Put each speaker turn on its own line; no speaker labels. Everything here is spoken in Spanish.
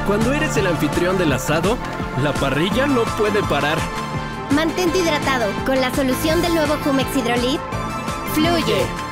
Cuando eres el anfitrión del asado, la parrilla no puede parar.
Mantente hidratado con la solución del nuevo Jumex Hydrolit. ¡Fluye!